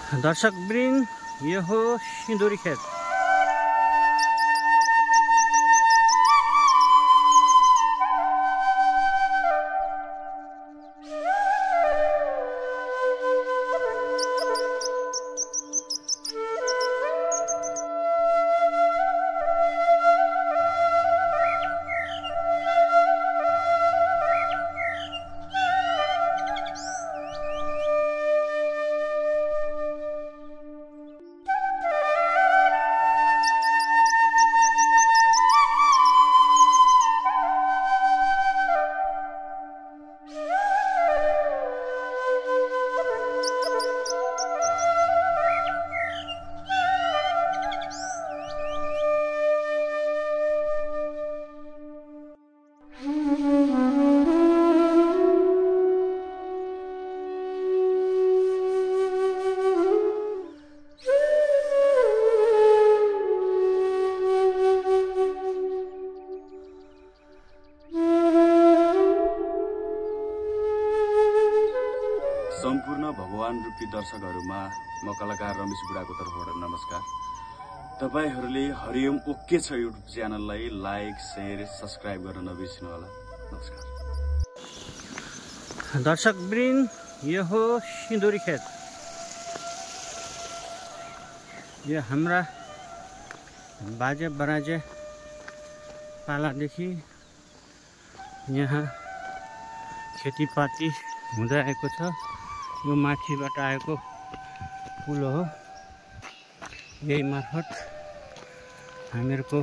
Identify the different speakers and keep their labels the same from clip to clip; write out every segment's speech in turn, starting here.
Speaker 1: दर्शकवृन्द यो हो सिँदुरी खेत।
Speaker 2: सम्पूर्ण भगवान रूपी दर्शकहरुमा म कलाकार रमेश बुढाको तर्फबाट नमस्कार। तपाईहरुले हरिओम ओके छ युट्युब च्यानललाई लाइक, शेयर, सब्स्क्राइब गर्न नबिर्सनु होला। नमस्कार।
Speaker 1: दर्शकवृन्द यो हो सिँदुरी खेत। यो हाम्रा बाजे बराजे पालादेखि यहाँ खेतीपाती हुँदै आएको छ। यो माथिबाट आएको पुल हो। यही मार्फत हामीहरूको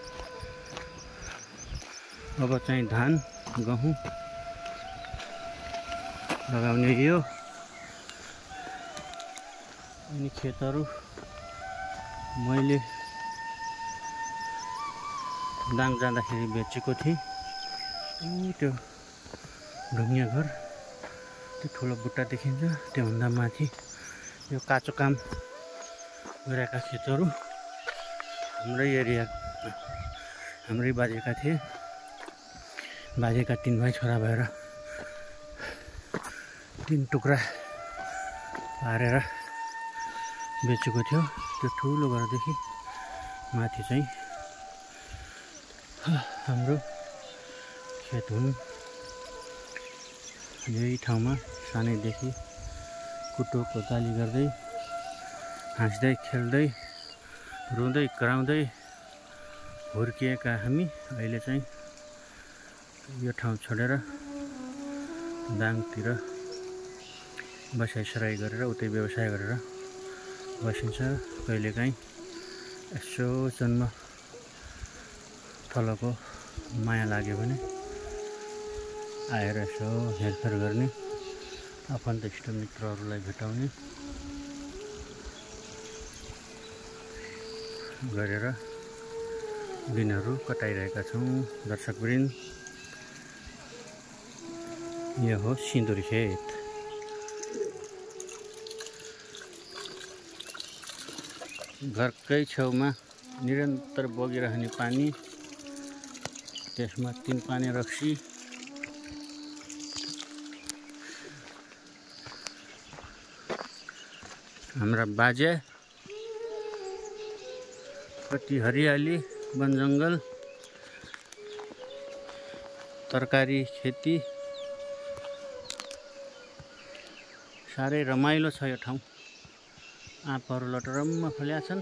Speaker 1: अब चाहिँ धान गहुँ लगाउने यो अनि खेतहरू मैले दाङ जाँदाखेरि बेचेको थिएँ। त्यो ढुङ्गे घर, त्यो ठुलो बुट्टा देखिन्छ, त्योभन्दा माथि यो काँचो काम गरेका खेतहरू हाम्रै एरिया हाम्रै बाजेका थिए। बाजेका 3 भाइ छोरा भएर 3 टुक्रा पारेर बेचेको थियो। त्यो ठुलो घरदेखि माथि चाहिँ हाम्रो खेत हुन्। यही ठाउँमा सानैदेखि कुटो कोदाली गर्दै हाँस्दै खेल्दै रुँदै कराउँदै हुर्किएका हामी अहिले चाहिँ यो ठाउँ छोडेर दाङतिर बसाइसराई गरेर उतै व्यवसाय गरेर बसिन्छ। कहिलेकाहीँ यसो जन्म थलोको माया लाग्यो भने आएर यसो हेरफेर गर्ने, आफन्त इष्टमित्रहरूलाई भेटाउने गरेर दिनहरू कटाइरहेका छौँ। दर्शकवृन्द यो हो सिँदुरी खेत। घरकै छेउमा निरन्तर बगिरहने पानी, त्यसमा 3 पानी रक्सी, हाम्रा बाजे, कति हरियाली, वनजङ्गल, तरकारी खेती, साह्रै रमाइलो छ यो ठाउँ। आँपहरू लटरम्म फल्या छन्।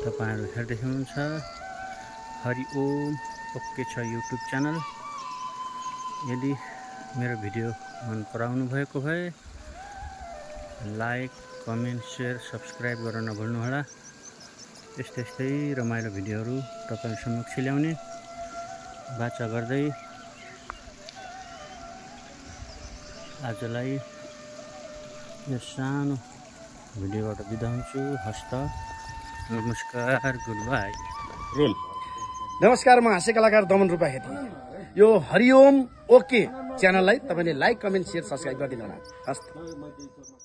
Speaker 1: तपाईहरु हेर्दै हुनुहुन्छ हरिओम ओके छ युट्युब च्यानल। यदि मेरो भिडियो मन पराउनु भएको भए लाइक कमेन्ट शेयर सब्स्क्राइब गर्न नभुल्नुहोला। यस्तै रमाइलो भिडियोहरु तपाईहरु समक्ष ल्याउने बाचा गर्दै आजलाई यो सानो भिडियोबाट बिदा हुन्छु। हस्त नमस्कार गुड बाई
Speaker 2: रोल।
Speaker 3: नमस्कार, म हाँस्य कलाकार दमन रूपा खेती। यो हरिओम ओके च्यानललाई तपाईले लाइक कमेन्ट शेयर सब्स्क्राइब गरिदिनु होला। हस्त।